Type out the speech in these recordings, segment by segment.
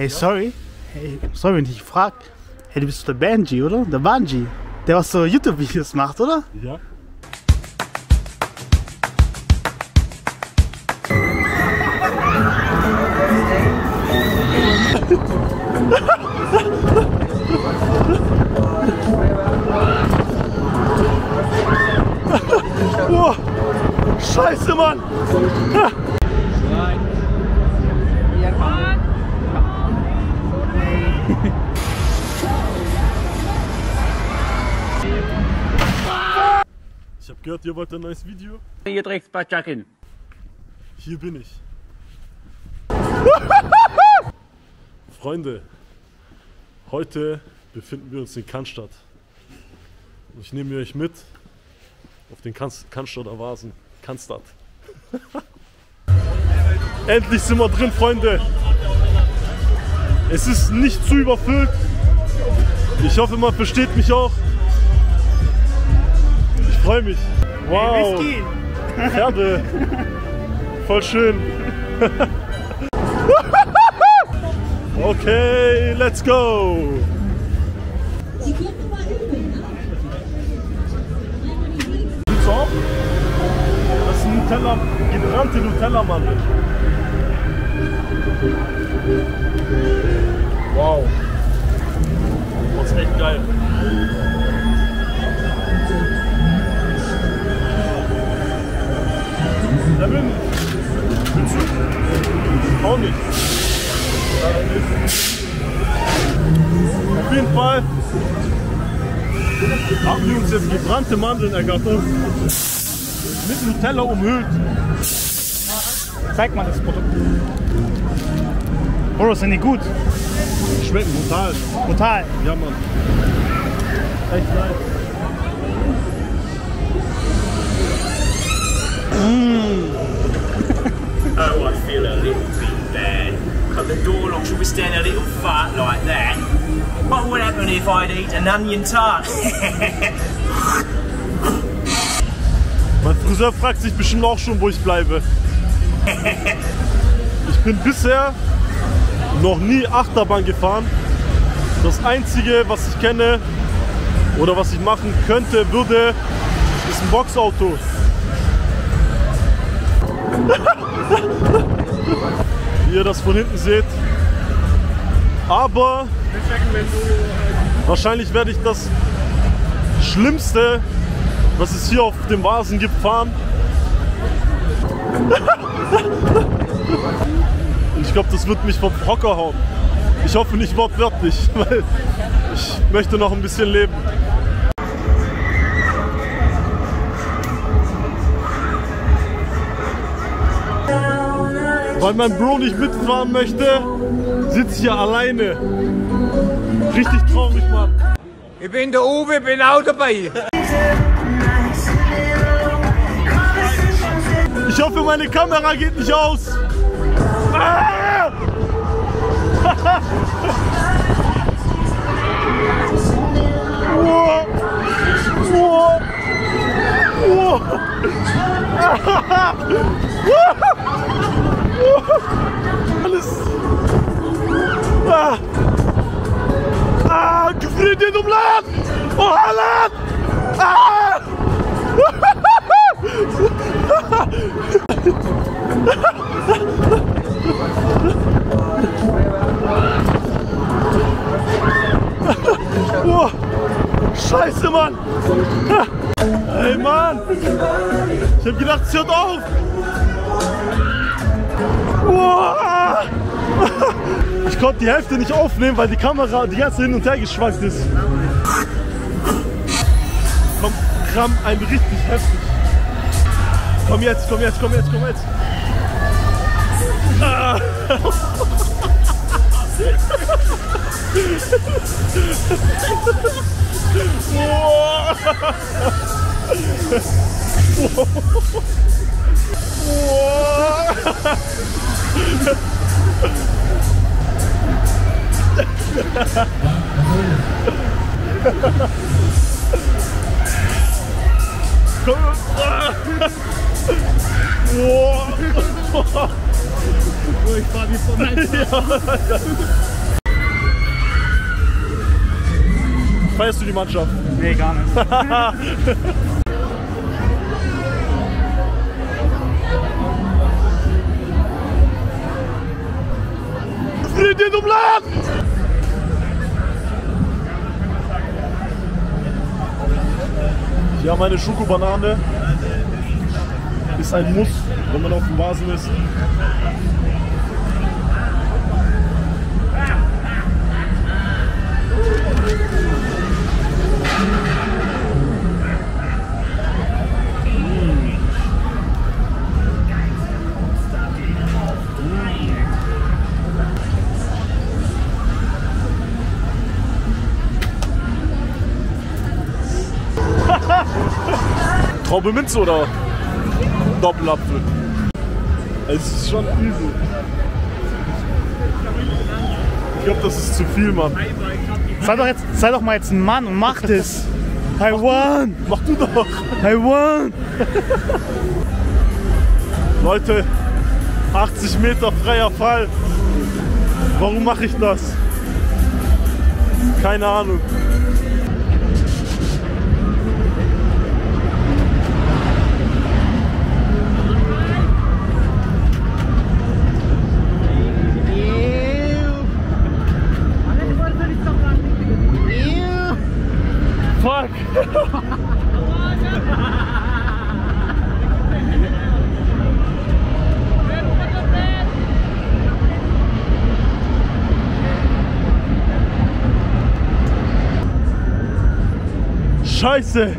Hey, sorry. Hey, sorry, wenn ich dich frag. Hey, du bist der Benji, oder? Der Bungie. Der was so YouTube-Videos macht, oder? Ja. Oh, Scheiße, Mann! Ich hab gehört, ihr wollt ein neues Video. Ihr Dreckspatschakin. Hier bin ich. Freunde, heute befinden wir uns in Cannstatt. Und ich nehme euch mit auf den Cannstatter Vasen. Cannstatt. Endlich sind wir drin, Freunde. Es ist nicht zu überfüllt. Ich hoffe, man versteht mich auch. Ich freue mich. Wow. Whisky. Pferde. Voll schön. Okay, let's go. Sieht's auf? Das ist Nutella, gebrannte Nutella-Mandel. Wow. Das ist echt geil. Devin, willst du? Auch nicht. Auf jeden Fall haben wir uns jetzt gebrannte Mandeln ergattert. Mit Nutella umhüllt. Zeig mal das Produkt. Bro, sind die gut? Schmecken brutal. Total. Ja, Mann. Echt nice. Oh, I feel a little bit bad. Cut the door lock, should we stand a little fart like that? What would happen if I'd eat an onion tart? Mein Friseur fragt sich bestimmt auch schon, wo ich bleibe. Ich bin bisher noch nie Achterbahn gefahren. Das Einzige, was ich kenne oder was ich machen könnte, würde, ist ein Boxauto. Wie ihr das von hinten seht. Aber wahrscheinlich werde ich das Schlimmste, was es hier auf dem Vasen gibt, fahren. Und ich glaube, das wird mich vom Hocker hauen. Ich hoffe nicht wortwörtlich, weil ich möchte noch ein bisschen leben. Weil mein Bro nicht mitfahren möchte, sitze ich hier alleine. Richtig traurig, Mann. Ich bin der Uwe, bin auch dabei. Ich hoffe, meine Kamera geht nicht aus. Ah! Wow. Wow. Wow. Alles. Gefriert den Umladen. Oh, Alan. Oh, Scheiße, Mann! Hey, Mann! Ich hab gedacht, es hört auf! Oh. Ich konnte die Hälfte nicht aufnehmen, weil die Kamera die ganze hin und her geschwankt ist. Komm, ramm ein richtig heftig. Komm jetzt, komm jetzt, komm jetzt, komm jetzt. Ah. Ich fahr wie von feierst du die Mannschaft? Nee, gar nicht. Frieden um Land! Ja, meine Schokobanane ist ein Muss, wenn man auf dem Vasen ist. Traube Minze oder Doppelapfel? Es ist schon übel. Ich glaube, das ist zu viel, Mann. Sei doch mal jetzt ein Mann und mach das. I won! Mach du doch! I won! Leute, 80 Meter freier Fall. Warum mache ich das? Keine Ahnung. Fuck! Scheiße!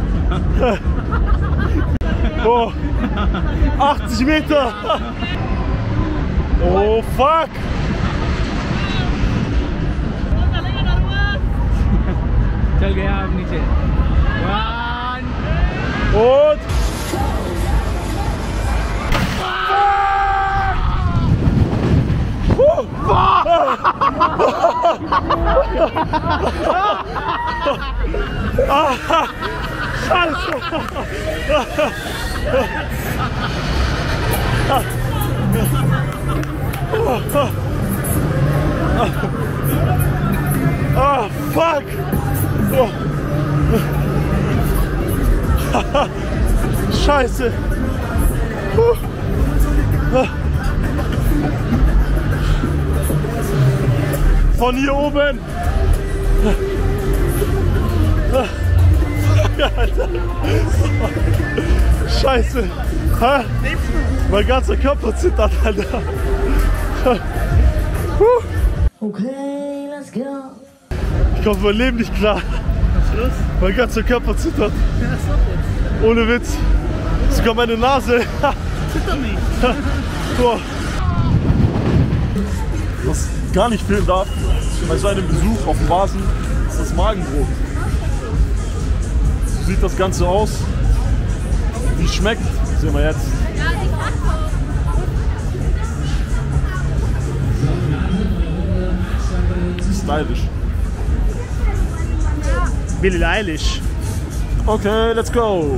Oh, 80 Meter! Oh fuck! चल गया अब नीचे 1 Und ah, fuck! Oh. Scheiße! Von hier oben! Alter. Scheiße! Ha? Mein ganzer Körper zittert, Alter! Okay, let's go. Ich komme mein Leben nicht klar. Was ist los? Mein ganzer Körper zittert. Ohne Witz. Sogar meine Nase. Zitter nicht. Boah. Was gar nicht fehlen darf bei so einem Besuch auf dem Vasen ist das Magenbrot. So sieht das Ganze aus. Wie es schmeckt, sehen wir jetzt. Stylisch. Billie Eilish. Okay, let's go!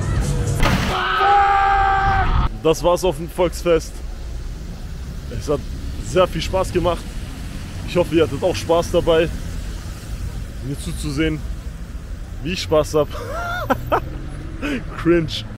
Das war's auf dem Volksfest. Es hat sehr viel Spaß gemacht. Ich hoffe, ihr hattet auch Spaß dabei, mir zuzusehen, wie ich Spaß habe. Cringe.